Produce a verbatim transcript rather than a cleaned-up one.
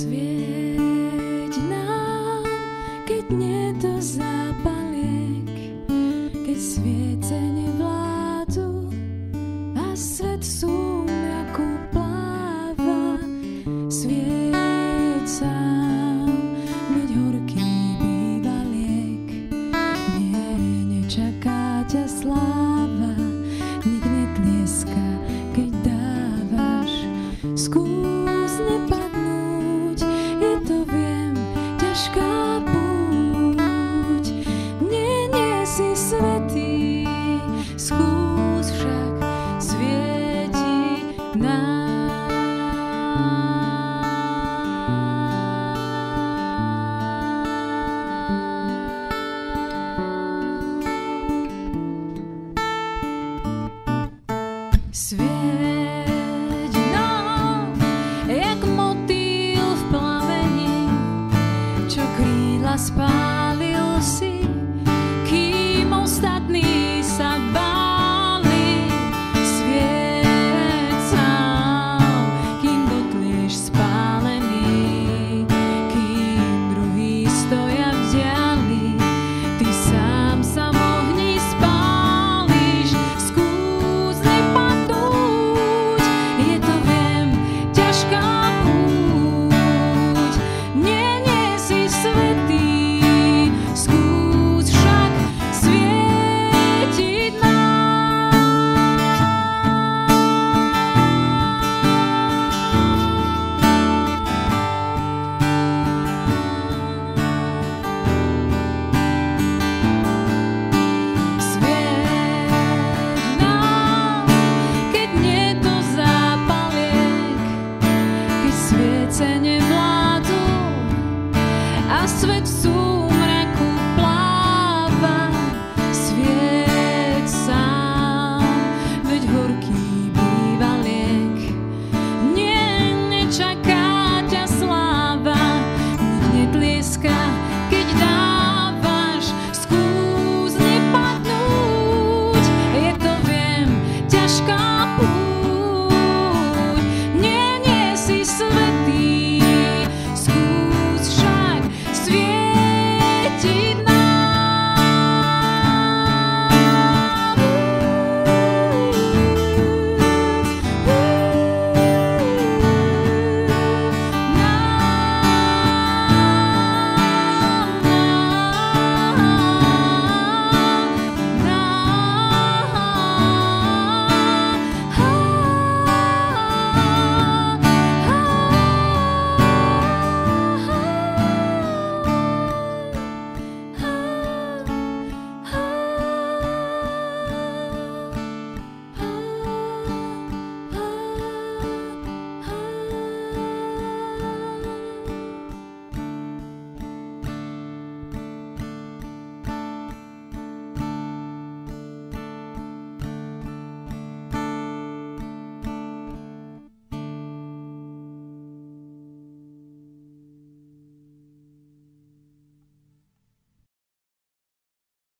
Svieť nám, keď nie do zápaliek, keď sviece nevládzu a svet v súmraku pláva. Svieť sám, veď horký býva liek. Nie, nečaká ťa sláva, nik netlieska, keď dávaš. Skús nepadnúť, je to viem, ťažká púť. Nie, nie si svätý, skús však svietiť nám. Svieť nám, jak motýl v plameni, čo krídla spálil si, kým ostatní sa báli. Svieť sám, kým dotlieš spálený, kým druhý stoja v diali, ty sám sa v ohni spáliš. Skús nepadnúť, je to viem, ťažká púť. Nie, nie si svätý, skús však svietiť nám. Svieť nám, keď nie do zápaliek, keď sviece nevládzu a svet v